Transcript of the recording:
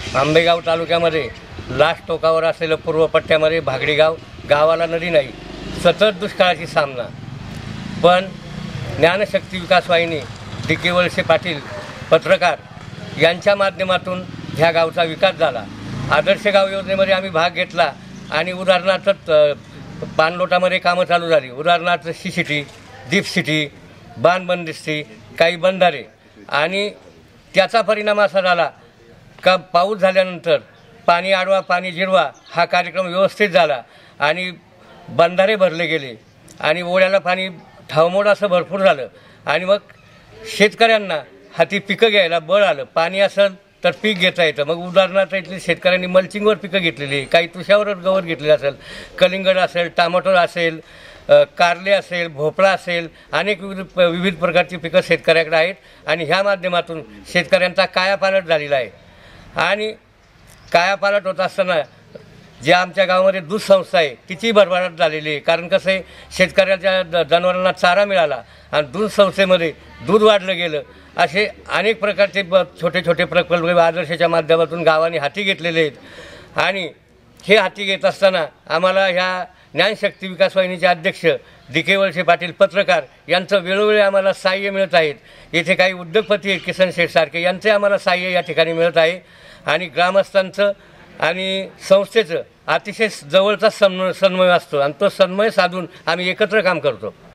आंबेगाव तालुक्यामध्ये लास्ट टोकावर असलेलं पूर्व पट्ट्यामध्ये भागडी गावाला नदी नाही, सतत दुष्काळाची सामना। पण ज्ञानशक्ती विकास वाहिनी डी.के. वळसे पाटील पत्रकार यांच्या माध्यमातून ह्या गावचा विकास झाला। आदर्श गाव योजनेमध्ये आम्ही भाग घेतला आणि उदाहरणार्थ पाणलोटामध्ये कामं चालू झाली। उदाहरणार्थ सिटी, दीप सिटी, बांधबंदिस्ती, काही बंधारे, आणि त्याचा परिणाम असा झाला का पाऊस झाल्यानंतर पाणी अडवा पाणी जिरवा हा कार्यक्रम व्यवस्थित झाला आणि बंधारे भरले गेले आणि ओढ्याला पाणी ठावमोड असं भरपूर झालं आणि मग शेतकऱ्यांना हाती पिकं घ्यायला बळ आलं। पाणी असेल तर पीक घेता येतं। मग उदाहरणार्थ इथले शेतकऱ्यांनी मल्चिंगवर पिकं घेतलेली, काही तुषावर गवत घेतलेलं असेल, कलिंगड असेल, टमाटर असेल, कारले असेल, भोपळा असेल, अनेक विविध प्रकारची पिकं शेतकऱ्याकडे आहेत आणि ह्या माध्यमातून शेतकऱ्यांचा कायापालट झालेला आहे। आणि कायापालट होत असताना जे आमच्या गावामध्ये दूध संस्था आहे तिची भरभराट झालेली आहे। कारण कसं आहे, शेतकऱ्याच्या जनावरांना चारा मिळाला आणि दूध संस्थेमध्ये दूध वाढलं गेलं। असे अनेक प्रकारचे छोटे छोटे प्रकल्प आदर्शच्या माध्यमातून गावाने हाती घेतलेले आहेत आणि हे हाती घेत असताना आम्हाला ह्या ज्ञानशक्ती विकास वाहिनीचे अध्यक्ष डी.के. वळसे पाटील पत्रकार यांचं वेळोवेळी आम्हाला सहाय्य मिळत आहेत। येथे काही उद्योगपती आहेत, किसन शेठसारखे, यांचे आम्हाला सहाय्य या ठिकाणी मिळत आहे आणि ग्रामस्थांचं आणि संस्थेचं अतिशय जवळचा समन्वय असतो आणि तो समन्वय साधून आम्ही एकत्र काम करतो।